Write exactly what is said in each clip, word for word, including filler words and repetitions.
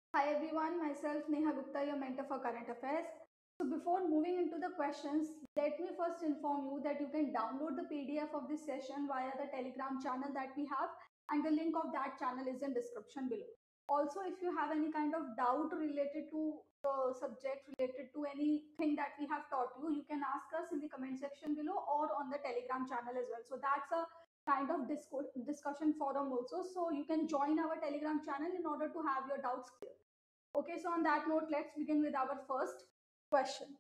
Hi everyone, myself Neha Gupta, your mentor for current affairs. So before moving into the questions, let me first inform you that you can download the P D F of this session via the Telegram channel that we have, and the link of that channel is in description below. Also, if you have any kind of doubt related to the subject, related to anything that we have taught you, you can ask us in the comment section below or on the Telegram channel as well. So that's a kind of disco- discussion forum also. So you can join our Telegram channel in order to have your doubts clear. Okay, so on that note, let's begin with our first question.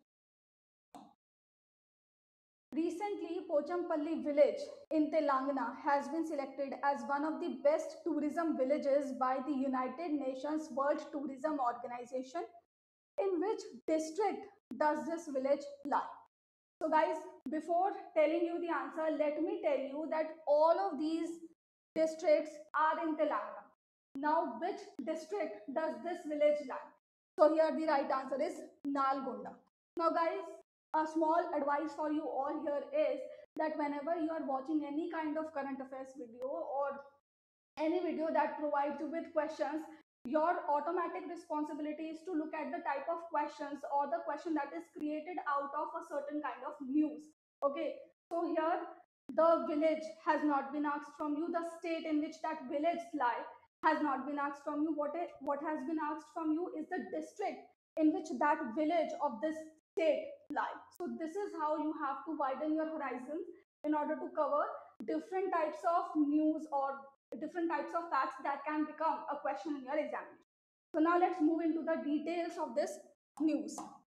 Recently, Pochampalli village in Telangana has been selected as one of the best tourism villages by the United Nations World Tourism Organization. In which district does this village lie? So, guys, before telling you the answer, let me tell you that all of these districts are in Telangana. Now, which district does this village lie? So, here the right answer is Nalgonda. Now, guys, a small advice for you all here is that whenever you are watching any kind of current affairs video or any video that provides you with questions, your automatic responsibility is to look at the type of questions or the question that is created out of a certain kind of news. Okay, so here the village has not been asked from you, the state in which that village lie has not been asked from you. What, it, what has been asked from you is the district in which that village of this state lie. So this is how you have to widen your horizons in order to cover different types of news or different types of facts that can become a question in your examination. So now let's move into the details of this news.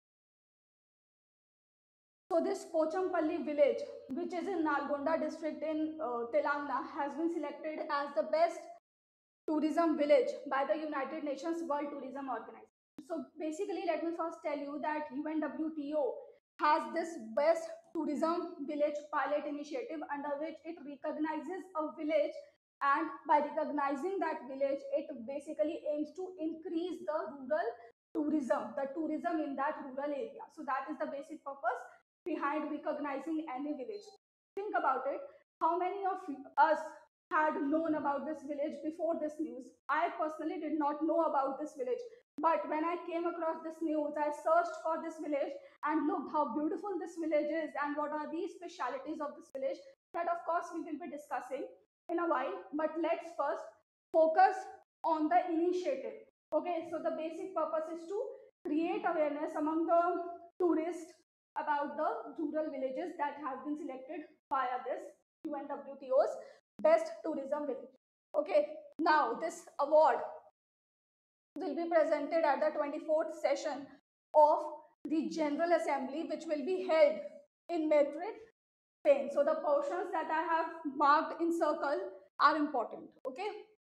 So this Pochampalli village, which is in Nalgonda district in uh, Telangana, has been selected as the best tourism village by the United Nations World Tourism Organization. So basically, let me first tell you that U N W T O has this best tourism village pilot initiative, under which it recognizes a village, and by recognizing that village, it basically aims to increase the rural tourism, the tourism in that rural area. So that is the basic purpose behind recognizing any village. Think about it. How many of us had known about this village before this news? I personally did not know about this village. But when I came across this news, I searched for this village and looked how beautiful this village is and what are the specialities of this village. That, of course, we will be discussing in a while. But let's first focus on the initiative. Okay, so the basic purpose is to create awareness among the tourists about the rural villages that have been selected via this U N W T O's best tourism village. Okay, now this award will be presented at the twenty-fourth session of the General Assembly, which will be held in Madrid, Spain. So the portions that I have marked in circle are important. Okay.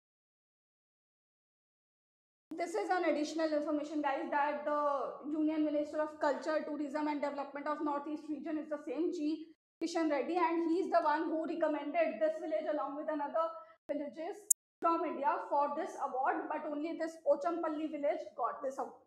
This is an additional information, guys, that the Union Minister of Culture, Tourism and Development of Northeast region is the same, G. Kishan Reddy, and he is the one who recommended this village along with another villages from India for this award, but only this Pochampalli village got this award.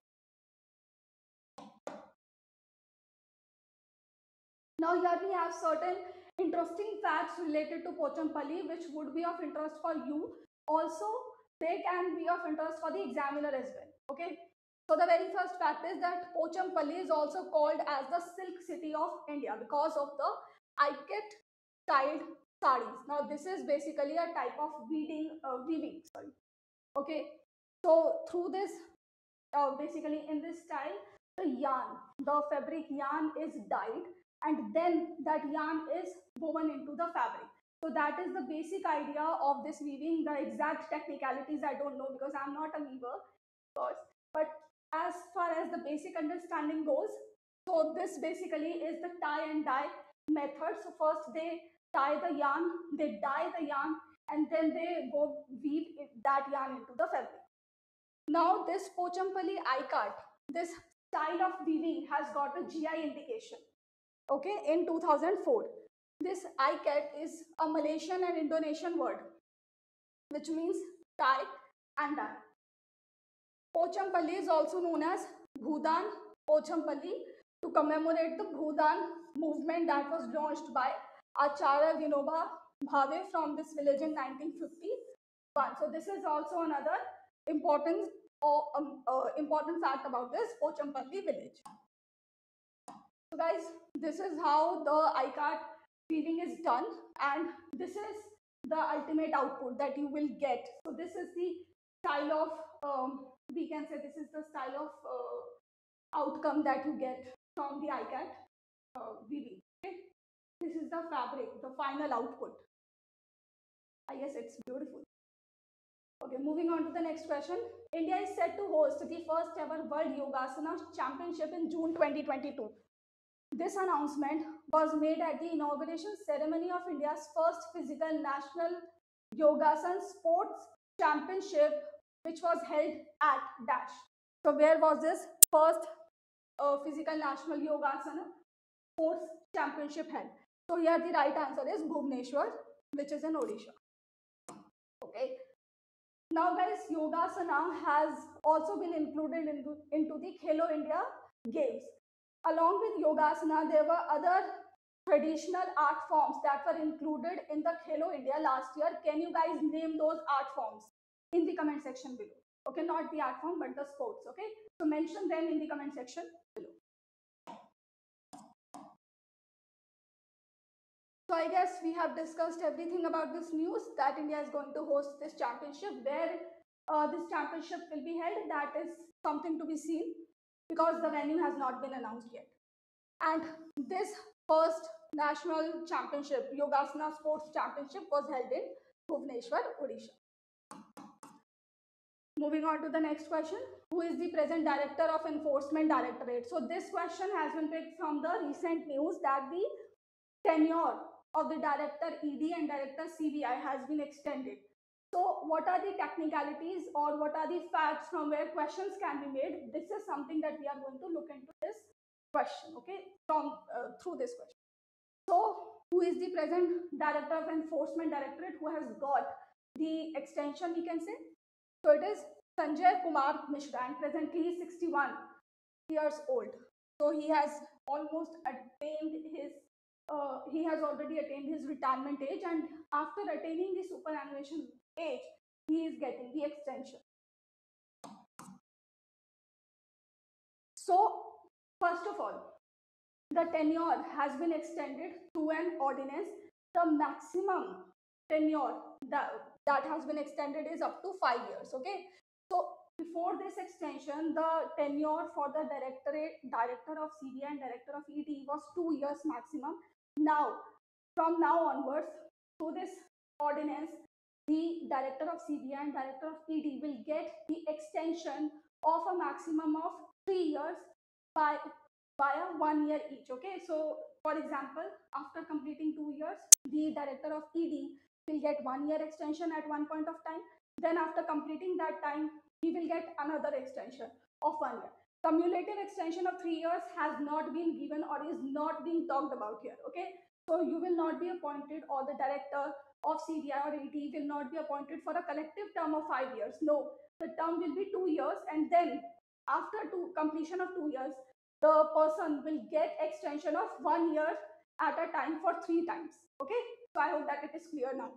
Now here we have certain interesting facts related to Pochampalli which would be of interest for you. Also, they can be of interest for the examiner as well. Okay. So the very first fact is that Pochampalli is also called as the Silk City of India because of the ikat styled sarees. Now this is basically a type of weaving, uh, weaving. Sorry. Okay. So through this, uh, basically in this style, the yarn, the fabric yarn is dyed, and then that yarn is woven into the fabric. So that is the basic idea of this weaving. The exact technicalities I don't know because I'm not a weaver, of course. But as far as the basic understanding goes, so this basically is the tie and dye method. So first they tie the yarn, they dye the yarn, and then they go weave that yarn into the fabric. Now this Pochampalli ikat, this style of weaving has got a G I indication. Okay, in two thousand four. This ikat is a Malaysian and Indonesian word which means tie and dye. Pochampalli is also known as Bhudan Pochampalli to commemorate the Bhudan movement that was launched by Acharya Vinoba Bhave from this village in nineteen fifty-one. So this is also another important or um, uh, important fact about this Pochampalli village. So guys, this is how the I CAT weaving is done, and this is the ultimate output that you will get. So this is the style of, um, we can say this is the style of uh, outcome that you get from the I CAT uh, weaving. Okay? This is the fabric, the final output. I guess it's beautiful. Okay, moving on to the next question. India is set to host the first ever World Yogasana Championship in June twenty twenty-two. This announcement was made at the inauguration ceremony of India's first physical national Yogasan Sports Championship, which was held at Dash. So, where was this first uh, physical national Yogasana Sports Championship held? So, here the right answer is Bhubaneswar, which is in Odisha. Okay. Now, guys, Yogasana has also been included into, into the Khelo India Games. Along with Yogasana, there were other traditional art forms that were included in the Khelo India last year. Can you guys name those art forms in the comment section below? Okay, not the art form, but the sports. Okay, so mention them in the comment section below. So I guess we have discussed everything about this news that India is going to host this championship. Where uh, this championship will be held, that is something to be seen because the venue has not been announced yet. And this first national championship, Yogasana Sports Championship, was held in Bhubaneswar, Odisha. Moving on to the next question. Who is the present Director of Enforcement Directorate? So this question has been picked from the recent news that the tenure of the Director E D and Director C B I has been extended. So what are the technicalities or what are the facts from where questions can be made? This is something that we are going to look into this question, okay, from uh, through this question. So who is the present Director of Enforcement Directorate who has got the extension, we can say? So it is Sanjay Kumar Mishra, and presently he is sixty-one years old. So he has almost attained his, uh, he has already attained his retirement age, and after attaining the superannuation age, he is getting the extension. So first of all, the tenure has been extended through an ordinance. The maximum tenure that, that has been extended is up to five years. Okay. So before this extension, the tenure for the directorate, director of C B I and director of E D was two years maximum. Now, from now onwards, through this ordinance, the director of C B I and director of E D will get the extension of a maximum of three years by via one year each. Okay, so for example, after completing two years, the director of E D will get one year extension at one point of time. Then after completing that time, he will get another extension of one year. Cumulative extension of three years has not been given or is not being talked about here. Okay, so you will not be appointed, or the director of C B I or E D will not be appointed for a collective term of five years. No, the term will be two years, and then after two completion of two years, the person will get extension of one year at a time for three times. Okay, so I hope that it is clear now.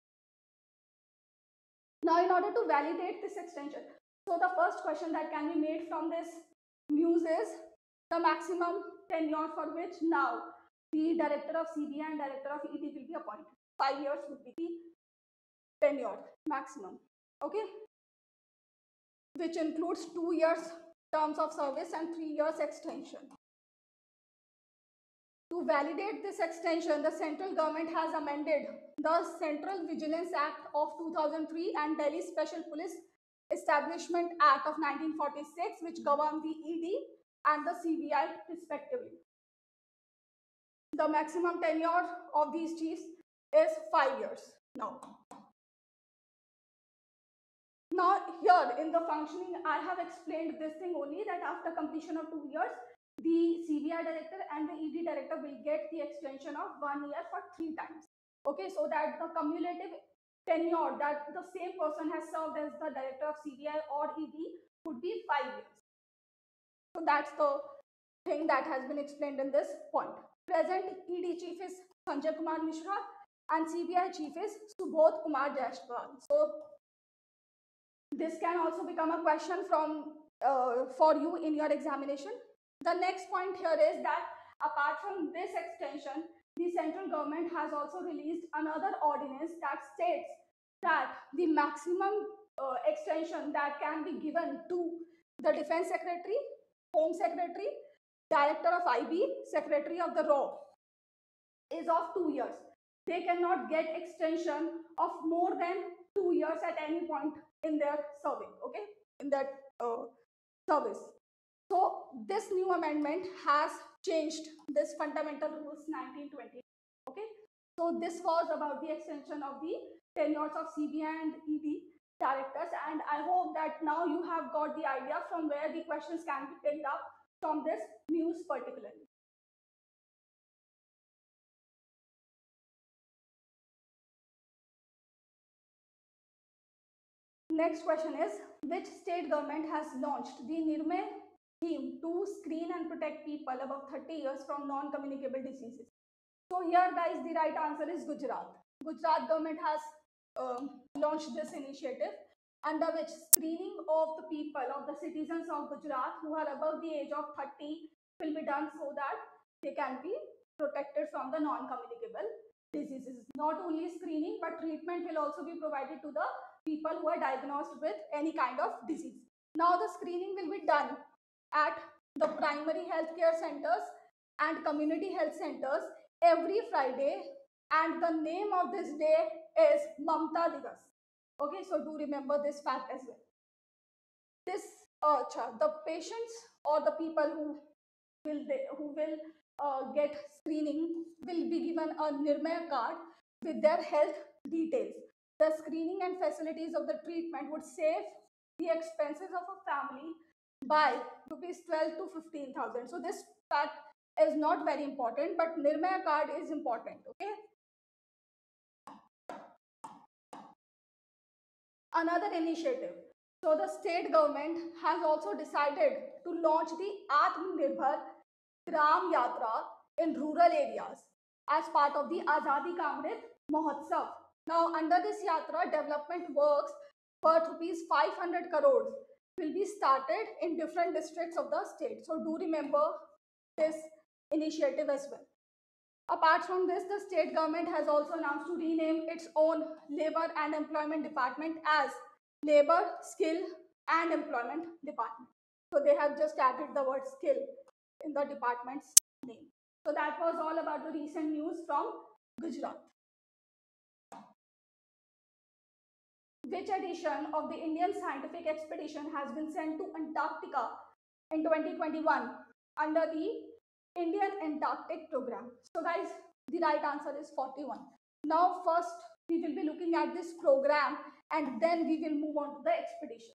Now, in order to validate this extension, so the first question that can be made from this news is the maximum tenure for which now the director of C B I and director of E D will be appointed. Five years would be the tenure maximum. Okay, which includes two years terms of service and three years extension. To validate this extension, the central government has amended the Central Vigilance Act of two thousand three and Delhi Special Police Establishment Act of nineteen forty-six, which govern the E D and the C B I respectively. The maximum tenure of these chiefs is five years now. Now here in the functioning, I have explained this thing only, that after completion of two years, the C B I director and the E D director will get the extension of one year for three times. Okay, so that the cumulative tenure that the same person has served as the director of C B I or E D would be five years. So that's the thing that has been explained in this point. Present E D chief is Sanjay Kumar Mishra and C B I chief is Subodh Kumar Jaiswal. So this can also become a question from uh, for you in your examination. The next point here is that apart from this extension, the central government has also released another ordinance that states that the maximum uh, extension that can be given to the defense secretary, home secretary, director of I B, secretary of the R O is of two years. They cannot get extension of more than two years at any point in their serving, okay, in that uh, service. So this new amendment has changed this fundamental rules nineteen twenty, okay. So this was about the extension of the tenures of C B I and E D directors, and I hope that now you have got the idea from where the questions can be picked up from this news particularly. Next question is, which state government has launched the Nirmay scheme to screen and protect people above thirty years from non-communicable diseases? So here guys, the right answer is Gujarat. Gujarat government has um, launched this initiative under which screening of the people, of the citizens of Gujarat who are above the age of thirty will be done so that they can be protected from the non-communicable diseases. Not only screening, but treatment will also be provided to the people who are diagnosed with any kind of disease. Now the screening will be done at the primary healthcare centers and community health centers every Friday, and the name of this day is Mamta Divas. Okay, so do remember this fact as well. This uh, the patients or the people who will they, who will uh, get screening will be given a Nirmay card with their health details. The screening and facilities of the treatment would save the expenses of a family by rupees twelve to fifteen thousand. So this fact is not very important, but Nirmay card is important. Okay. Another initiative. So the state government has also decided to launch the Atmanirbhar Gram Yatra in rural areas as part of the Azadi Ka Amrit Mahotsav. Now, under this yatra, development works worth rupees five hundred crores will be started in different districts of the state. So, do remember this initiative as well. Apart from this, the state government has also announced to rename its own labor and employment department as Labor, Skill and Employment Department. So they have just added the word skill in the department's name. So that was all about the recent news from Gujarat. Which edition of the Indian scientific expedition has been sent to Antarctica in twenty twenty-one under the Indian Antarctic Program? So guys, the right answer is forty-one. Now first we will be looking at this program and then we will move on to the expedition.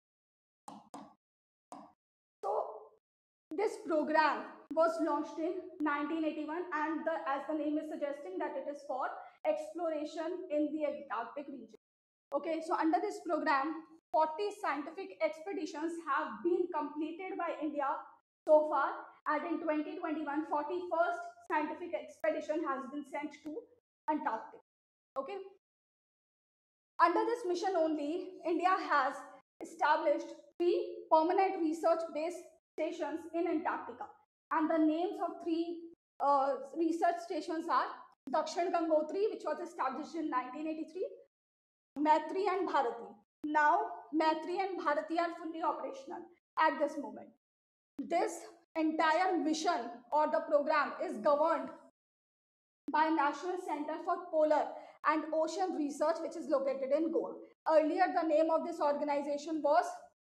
So this program was launched in nineteen eighty-one, and the, as the name is suggesting that it is for exploration in the Antarctic region. Okay, so under this program, forty scientific expeditions have been completed by India so far, and in twenty twenty-one, forty-first scientific expedition has been sent to Antarctic. Okay. Under this mission only, India has established three permanent research-based stations in Antarctica, and the names of three uh, research stations are Dakshin Gangotri, which was established in nineteen eighty-three, Maitri and Bharati. Now, Maitri and Bharati are fully operational at this moment. This entire mission or the program is governed by National Center for Polar and Ocean Research, which is located in Goa. Earlier, the name of this organization was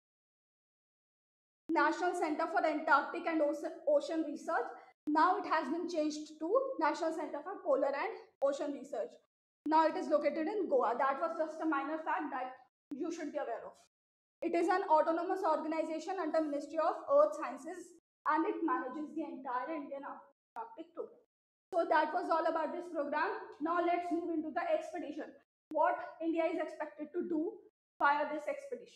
National Center for Antarctic and Ocean Research. Now it has been changed to National Center for Polar and Ocean Research. Now it is located in Goa. That was just a minor fact that you should be aware of. It is an autonomous organization under Ministry of Earth Sciences, and it manages the entire Indian Antarctic program. So that was all about this program. Now let's move into the expedition. What India is expected to do via this expedition.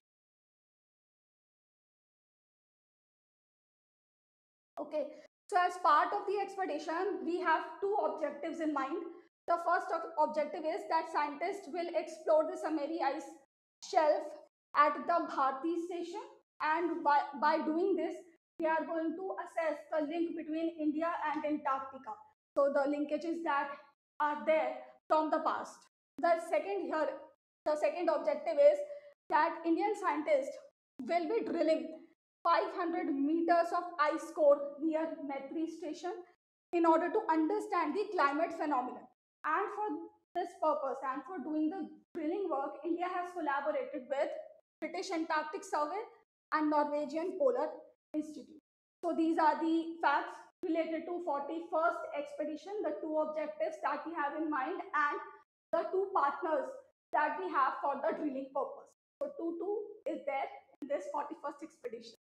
Okay, so as part of the expedition, we have two objectives in mind. The first objective is that scientists will explore the Samari ice shelf at the Bharti station, and by, by doing this, they are going to assess the link between India and Antarctica. So the linkages that are there from the past. The second here, the second objective is that Indian scientists will be drilling five hundred meters of ice core near Maitri station in order to understand the climate phenomenon. And for this purpose and for doing the drilling work, India has collaborated with British Antarctic Survey and Norwegian Polar Institute. So these are the facts related to forty-first expedition, the two objectives that we have in mind, and the two partners that we have for the drilling purpose. So two two is there in this forty-first expedition.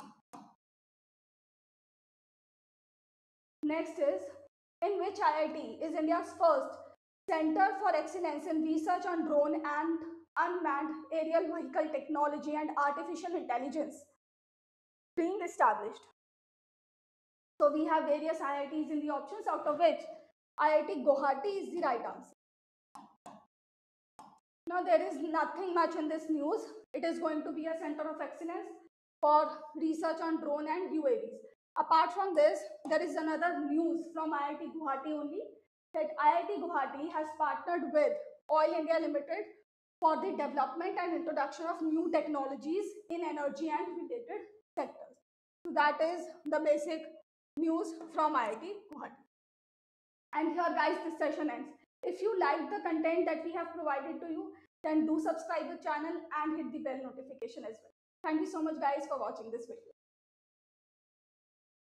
Next is, in which I I T is India's first Center for Excellence in Research on Drone and Unmanned Aerial Vehicle Technology and Artificial Intelligence being established. So we have various I I Ts in the options, out of which I I T Guwahati is the right answer. Now there is nothing much in this news. It is going to be a center of excellence for research on drone and U A Vs. Apart from this, there is another news from I I T Guwahati only, that I I T Guwahati has partnered with Oil India Limited for the development and introduction of new technologies in energy and related sectors. So that is the basic news from I I T Guwahati. And here guys, this session ends. If you like the content that we have provided to you, then do subscribe the channel and hit the bell notification as well. Thank you so much guys for watching this video.